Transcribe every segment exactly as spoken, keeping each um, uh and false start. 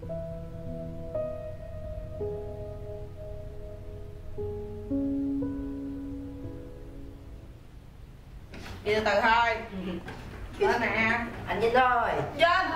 Đi từ từ thôi. Lên nè. Anh Vinh thôi. Vinh.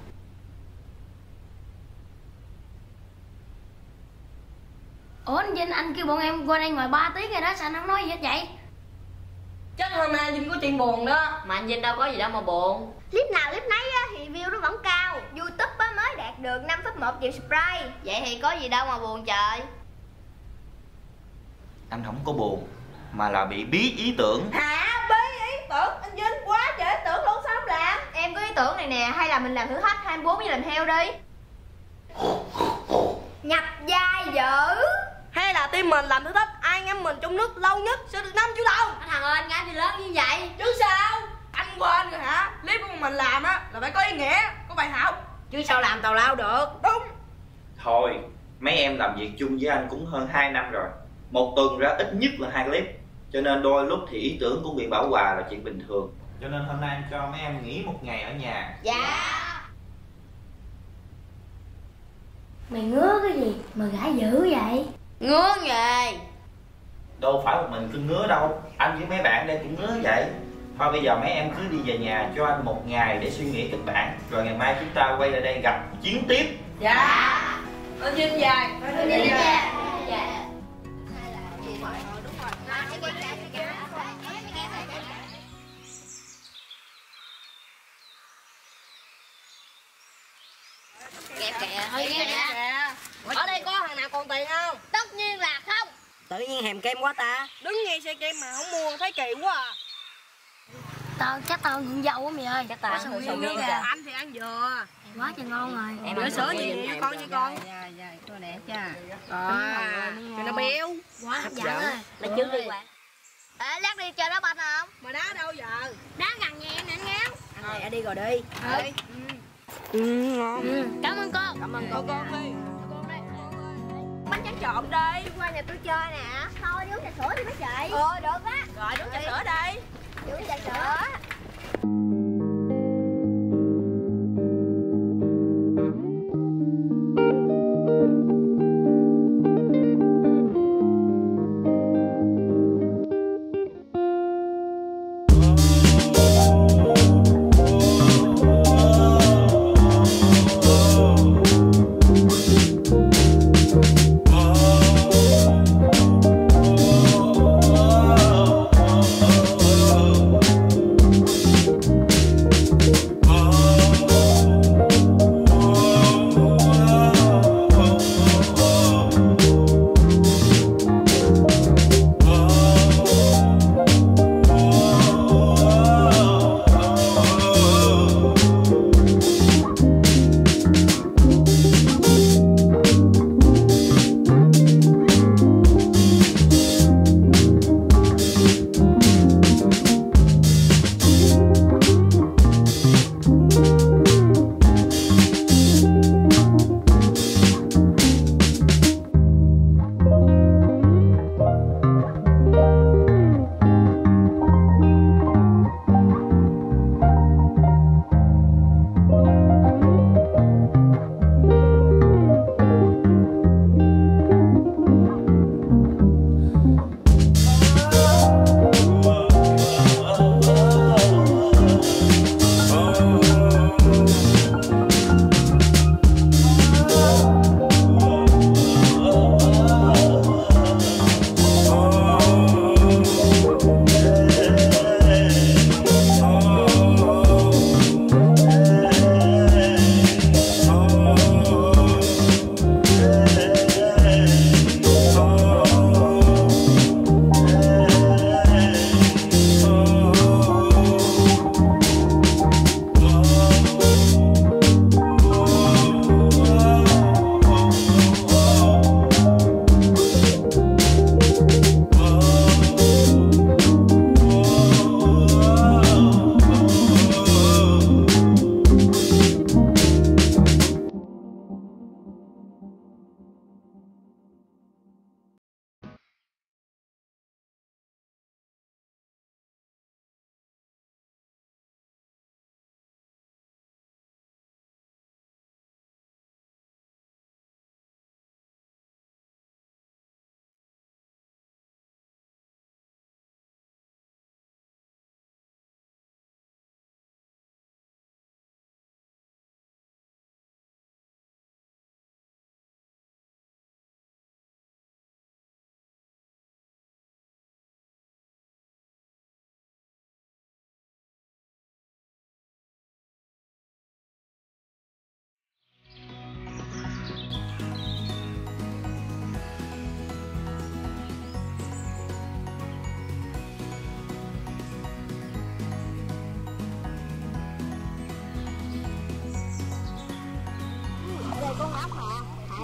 Ủa anh Vinh, anh kêu bọn em qua đây ngồi ba tiếng rồi đó, sao anh không nói gì hết vậy? Chắc hôm nay Vinh có chuyện buồn đó. Mà anh Vinh đâu có gì đâu mà buồn. Clip nào clip nấy á, thì view nó vẫn cao. YouTube á, mới đạt được năm phẩy một triệu subscribe. Vậy thì có gì đâu mà buồn trời. Anh không có buồn, mà là bị bí ý tưởng. Hả? Bí ý tưởng? Anh Vinh quá trời ý tưởng luôn, sao không làm? Em có ý tưởng này nè, hay là mình làm thử thách hai mươi bốn với làm heo đi. Nhập vai dữ. Hay là team mình làm thử thách ai ngâm mình trong nước lâu nhất sẽ được năm triệu đồng. Anh Thằng ơi, anh ngáp gì lớn như vậy? Chứ sao? Anh quên rồi hả? Clip của mình làm á là phải có ý nghĩa, có bài học. Chứ sao làm tào lao được. Đúng. Thôi, mấy em làm việc chung với anh cũng hơn hai năm rồi. Một tuần ra ít nhất là hai clip. Cho nên đôi lúc thì ý tưởng cũng bị bảo hòa là chuyện bình thường. Cho nên hôm nay anh cho mấy em nghỉ một ngày ở nhà. Dạ. Mày ngứa cái gì mà gãi dữ vậy? Ngứa nghề. Đâu phải một mình cứ ngứa đâu. Anh với mấy bạn đây cũng ngứa vậy. Thôi bây giờ mấy em cứ đi về nhà cho anh một ngày để suy nghĩ kịch bản. Rồi ngày mai chúng ta quay lại đây gặp chiến tiếp. Dạ. Anh Vinh về. Anh Vinh về. Dạ. Kẹp kìa, thôi nghe nè. Ở đây có thằng nào còn tiền không? Tất nhiên là không. Tự nhiên hèm kem quá ta. Đứng nghe xe kem mà không mua thấy kỳ quá à. Tao chắc tao nhịn dâu quá mày ơi. Chắc tao ăn sầu sầu riêng riêng nữa kìa. Anh thì ăn dừa. Quá trời ngon rồi. Em Bữa ăn sữa sầu gì riêng. nha con nha con. Dạ dạ, cho đẹp cha. À, cho nó béo. Quá hấp dẫn rồi. Lấy trước đi bạn. Ê, lát đi chơi đá banh không? Mà đá đâu giờ? Đá gần nhà em nè anh Ngáo. Anh này đi rồi đi. Đi. Ừ, ngon. Ừ, cảm ơn cô. Cảm ơn Con con đi. Bánh tráng trộn đi. Qua nhà tôi chơi nè. Thôi đi uống trà sữa đi mấy chị. Ờ được á. Rồi uống trà sữa đi. Đi uống trà sữa. Oh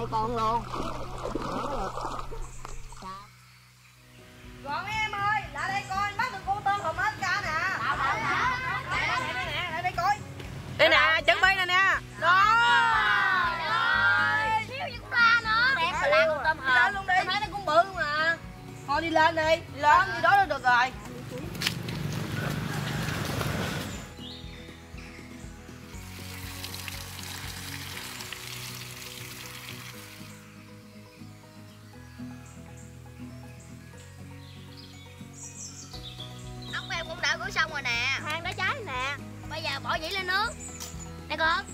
theo con luôn. Rồi mấy em ơi, lại đây coi bắt được cô tôm hùm hết ca nè. Đâu đâu đâu. Đây đây đây nè, lại đây coi. Đây nè, chuẩn bị nè nè. Đó. Rồi. Thiếu gì cũng ra nữa. Đẹp xà lan con tôm Đi lên hùm. luôn đi. Tôi thấy nó cũng bự mà. Thôi đi lên đi, đi lên đi đó là được rồi. Ốc em cũng đã cứu xong rồi nè. Than đã cháy nè. Bây giờ bỏ dĩ lên nước. Nè con.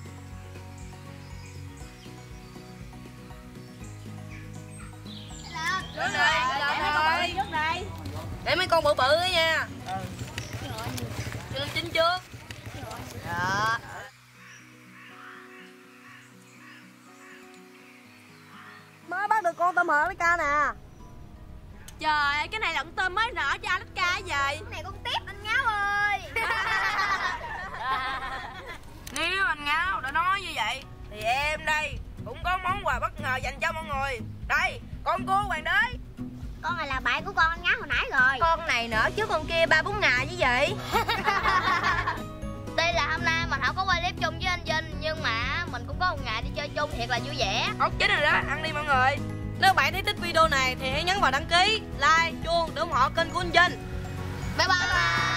Lên đây, lên Trước đây. để mấy con bự bự ấy nha. Chưa chín trước. Đó. Mới bắt được con tôm hùm lấy ca nè. Trời ơi, cái này là con tôm mới nở cho Alaska cái gì? Cái này con tiếp anh Ngáo ơi. Nếu anh Ngáo đã nói như vậy thì em đây cũng có món quà bất ngờ dành cho mọi người. Đây, con cua hoàng đế. Con này là bạn của con anh Ngáo hồi nãy rồi. Con này nở trước con kia ba bốn ngày chứ gì. Tuy là hôm nay mình không có quay clip chung với anh Vinh, nhưng mà mình cũng có một ngày đi chơi chung thiệt là vui vẻ. Tốt chết rồi đó, ăn đi mọi người. Nếu bạn thấy thích video này thì hãy nhấn vào đăng ký, like, chuông để ủng hộ kênh của anh Vinh. Bye bye.